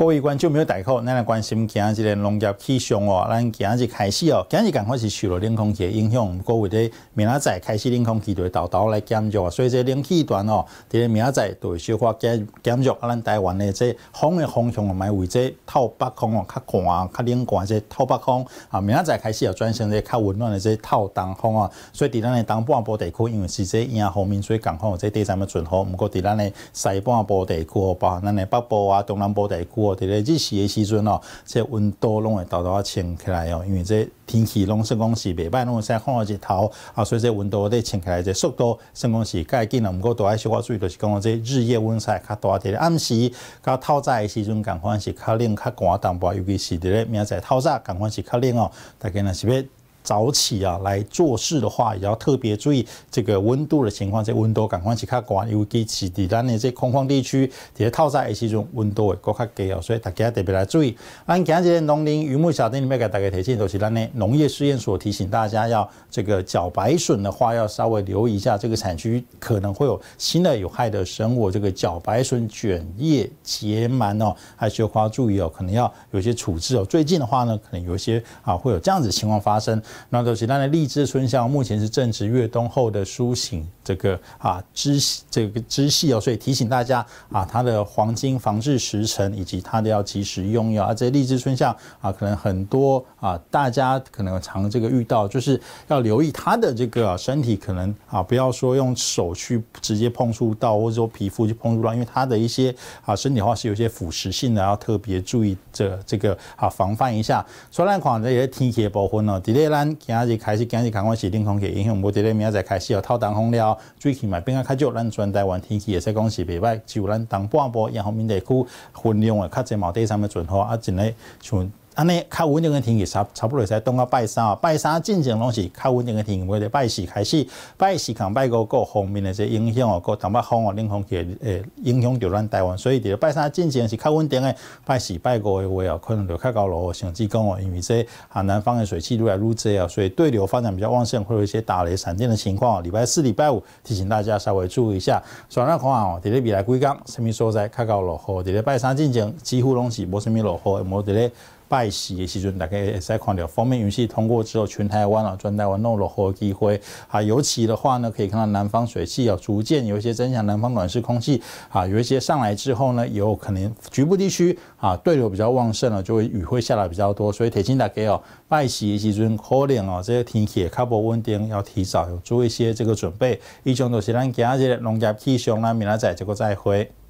位观众朋友大家好，咱来关心今日农业气象哦。咱今日开始哦，今日赶快是受了冷空气的影响，不过为了明仔载开始冷空气就会豆来减弱，所以这冷气团哦，伫明仔载就会小可减弱。咱台湾的这风的方向哦，买为这透北风哦，较寒、较冷寒这透北风啊，明仔载开始要转成这较温暖的这透东风啊。所以伫咱的东半部地区，因为是这迎风面，所以刚好有这第三个准候。不过伫咱的西半部地区哦，包含咱的北部啊、东南部地区哦，伫咧日时的时阵哦，这温度拢会豆啊升起来哦，因为这天气拢算讲是袂歹，拢会使看到日头啊，所以这温度咧升起来这速度算讲是介紧啊。不过都爱小可注意，就是讲这日夜温差较大，伫咧暗时到透早的时阵，共款是较冷较寒淡薄，尤其是伫咧明仔载透早，共款是较冷哦。大家若是要早起啊来做事的话，也要特别注意这个温度的情况。这温度赶快是较高，尤其是伫咱的这空旷地区，伫咧透早的时阵温度会更较低哦，所以大家特别来注意。咱今日农林渔牧小店里面给大家提醒，就是咱的农业试验所提醒大家要这个绞白笋的话，要稍微留意一下，这个产区可能会有新的有害的生物，这个绞白笋卷叶结螨哦，还需要注意哦，可能要有一些处置哦。最近的话呢，可能有一些会有这样子的情况发生。那就是咱的荔枝春香，目前是正值越冬后的苏醒这个枝系哦，所以提醒大家它的黄金防治时辰以及它的要及时用药这荔枝春香可能很多大家可能常这个遇到，就是要留意它的这个身体，可能不要说用手去直接碰触到，或者说皮肤去碰触到，因为它的一些身体的话是有些腐蚀性的，要特别注意这个防范一下。所以咱看这些天气的部分哦，伫咧咱今日开始，今日赶快是冷空气影响，无伫咧明仔载开始要透东风了，水气嘛变较较少，咱全台湾天气会使讲是袂歹，只有咱东半部沿海面地区分量会较侪，毛地上面准候真诶像。安尼较稳定的天气差不多会使等到拜三拜三进前拢是较稳定的天气，为了拜四开始，拜四同拜五个方面的这影响哦，个东北风冷空气影响到咱台湾，所以伫拜三进前是较稳定的，拜四拜五的话哦，可能就较高落，甚至讲哦，因为这南方的水汽越来越多啊，所以对流发展比较旺盛，会有一些打雷闪电的情况。礼拜四、礼拜五提醒大家稍微注意一下。所以咱看哦，伫咧未来几天，什么所在较高落雨，伫咧拜三进前几乎拢是无什么落雨，无伫咧。拜四的时阵，大家会使看到锋面云系通过之后，全台湾全台湾弄落雨的机会尤其的话呢，可以看到南方水汽逐渐有一些增强，南方暖湿空气有一些上来之后呢，有可能局部地区对流比较旺盛了，就会雨会下来比较多，所以提醒大家拜四的时阵可能这个天气较不稳定，要提早有做一些这个准备。以上就是咱今日农业气象，咱明仔载再会。